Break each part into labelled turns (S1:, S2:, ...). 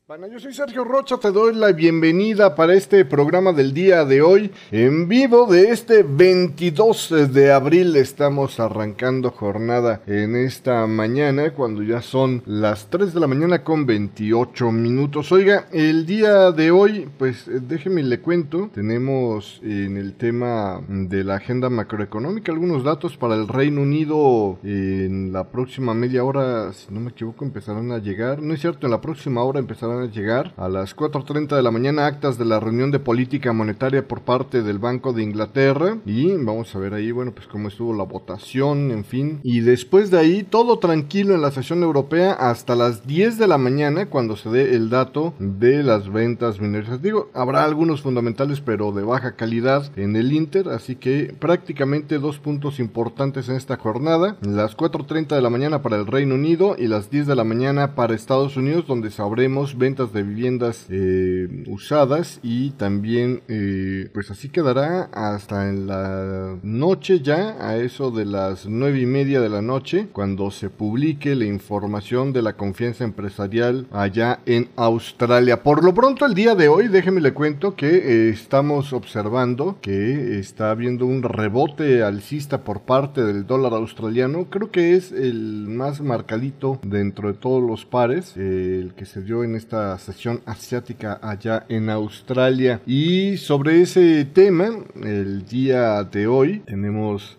S1: Bueno, yo soy Sergio Rocha, te doy la bienvenida para este programa del día de hoy, en vivo de este 22 de abril. Estamos arrancando jornada en esta mañana, cuando ya son las 3 de la mañana con 28 minutos. Oiga, el día de hoy, pues déjeme le cuento, tenemos en el tema de la agenda macroeconómica algunos datos para el Reino Unido. En la próxima media hora, si no me equivoco, empezarán a llegar, no es cierto, en la próxima hora empezarán a llegar a las 4:30 de la mañana actas de la reunión de política monetaria por parte del Banco de Inglaterra, y vamos a ver ahí, bueno, pues cómo estuvo la votación, en fin, y después de ahí todo tranquilo en la sesión europea hasta las 10 de la mañana, cuando se dé el dato de las ventas minoristas. Digo, habrá algunos fundamentales pero de baja calidad en el Inter, así que prácticamente dos puntos importantes en esta jornada: las 4:30 de la mañana para el Reino Unido y las 10 de la mañana para Estados Unidos, donde sabremos ventas de viviendas usadas, y también pues así quedará hasta en la noche, ya a eso de las 9:30 de la noche, cuando se publique la información de la confianza empresarial allá en Australia. Por lo pronto, el día de hoy, déjeme le cuento que estamos observando que está habiendo un rebote alcista por parte del dólar australiano. Creo que es el más marcadito dentro de todos los pares, el que se dio en esta sesión asiática allá en Australia. Y sobre ese tema, el día de hoy tenemos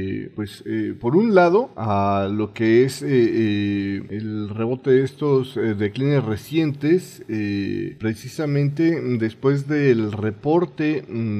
S1: por un lado a lo que es el rebote de estos declines recientes, precisamente después del reporte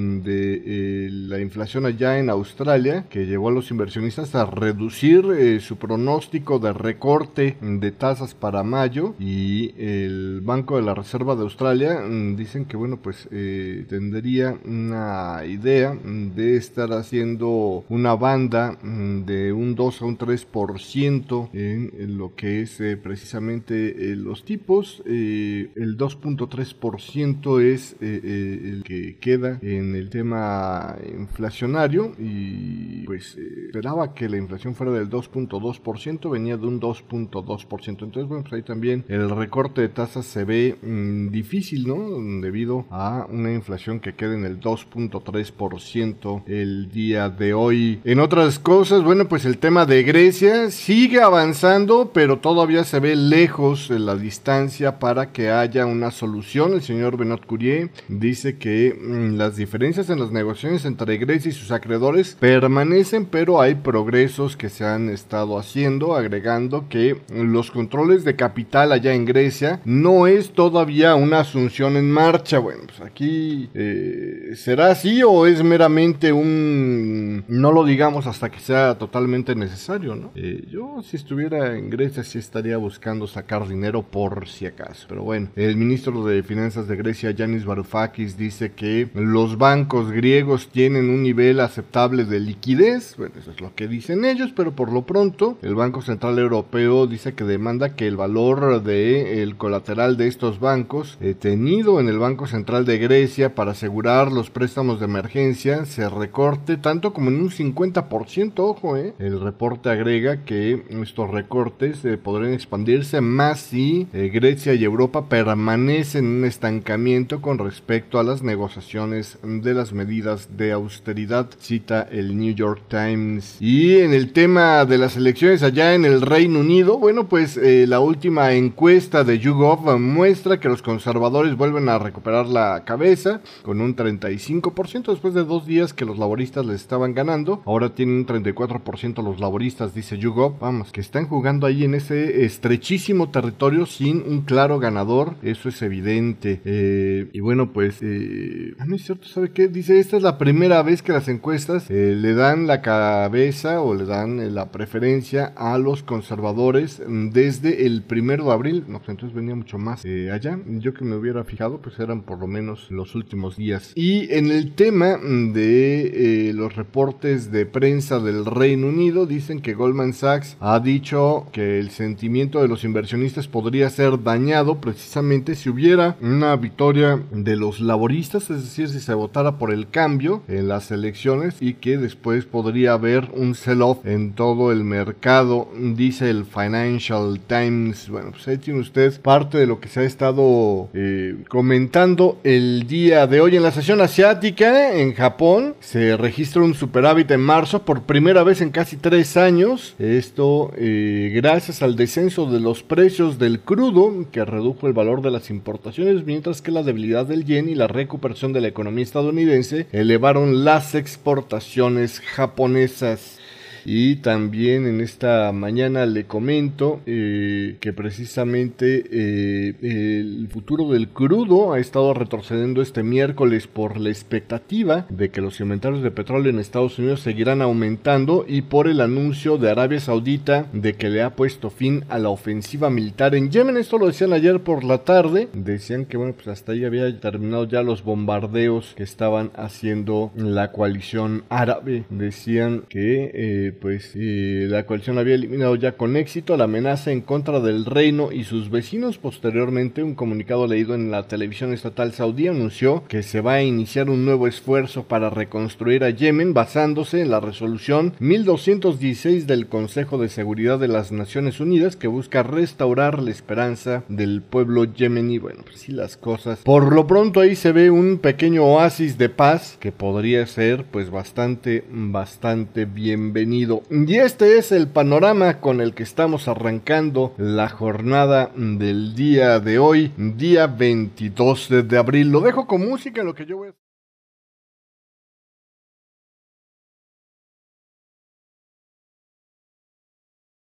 S1: de la inflación allá en Australia, que llevó a los inversionistas a reducir su pronóstico de recorte de tasas para mayo, y el Banco de la Reserva de Australia dicen que, bueno, pues tendría una idea de estar haciendo una banda de un 2 a un 3% en lo que es precisamente los tipos. El 2.3% es el que queda en el tema inflacionario, y pues esperaba que la inflación fuera del 2.2%, venía de un 2.2%. Entonces, bueno, pues ahí también el recorte de tasas se ve difícil, ¿no? Debido a una inflación que queda en el 2.3% el día de hoy. En otras cosas, bueno, pues el tema de Grecia sigue avanzando, pero todavía se ve lejos la distancia para que haya una solución. El señor Benoît Cœuré dice que las diferencias en las negociaciones entre Grecia y sus acreedores permanecen, pero hay progresos que se han estado haciendo, agregando que los controles de capital allá en Grecia no es todavía una asunción en marcha. Bueno, pues aquí ¿será así o es meramente un no lo digamos hasta que sea totalmente necesario, ¿no? Yo, si estuviera en Grecia, sí estaría buscando sacar dinero por si acaso. Pero bueno, el ministro de Finanzas de Grecia, Yanis Varoufakis, dice que los bancos griegos tienen un nivel aceptable de liquidez. Bueno, eso es lo que dicen ellos, pero por lo pronto el Banco Central Europeo dice que demanda que el valor del colateral de estos bancos tenido en el Banco Central de Grecia para asegurar los préstamos de emergencia se recorte tanto como en un 50%. Ojo, el reporte agrega que estos recortes podrían expandirse más si Grecia y Europa permanecen en un estancamiento con respecto a las negociaciones de las medidas de austeridad, cita el New York Times. Y en el tema de las elecciones allá en el Reino Unido, bueno, pues la última encuesta de YouGov muestra que los conservadores vuelven a recuperar la cabeza con un 35% después de 2 días que los laboristas les estaban ganando. Ahora tienen un 34% los laboristas, dice YouGov. Vamos, que están jugando ahí en ese estrechísimo territorio sin un claro ganador, eso es evidente. Y bueno, pues no es cierto, ¿sabe qué? Dice, esta es la primera vez que las encuestas le dan la cabeza o le dan la preferencia a los conservadores desde el 1 de abril. No, pues entonces venía mucho más allá. Yo que me hubiera fijado, pues eran por lo menos los últimos días. Y en el tema de los reportes de prensa del Reino Unido, dicen que Goldman Sachs ha dicho que el sentimiento de los inversionistas podría ser dañado precisamente si hubiera una victoria de los laboristas, es decir, si se votara por el cambio en las elecciones, y que después podría haber un sell-off en todo el mercado, dice el Financial Times. Bueno, pues ahí tiene usted parte de lo lo que se ha estado comentando el día de hoy. En la sesión asiática, en Japón, se registra un superávit en marzo por primera vez en casi 3 años. Esto gracias al descenso de los precios del crudo, que redujo el valor de las importaciones, mientras que la debilidad del yen y la recuperación de la economía estadounidense elevaron las exportaciones japonesas. Y también en esta mañana le comento que precisamente el futuro del crudo ha estado retrocediendo este miércoles por la expectativa de que los inventarios de petróleo en Estados Unidos seguirán aumentando y por el anuncio de Arabia Saudita de que le ha puesto fin a la ofensiva militar en Yemen. Esto lo decían ayer por la tarde. Decían que bueno, pues hasta ahí había terminado ya los bombardeos que estaban haciendo la coalición árabe. Decían que la coalición había eliminado ya con éxito la amenaza en contra del reino y sus vecinos. Posteriormente, un comunicado leído en la televisión estatal saudí anunció que se va a iniciar un nuevo esfuerzo para reconstruir a Yemen basándose en la resolución 1216 del Consejo de Seguridad de las Naciones Unidas, que busca restaurar la esperanza del pueblo yemení. Bueno, pues sí, las cosas. Por lo pronto ahí se ve un pequeño oasis de paz que podría ser pues bastante bienvenido. Y este es el panorama con el que estamos arrancando la jornada del día de hoy, día 22 de abril. Lo dejo con música, lo que yo voy a...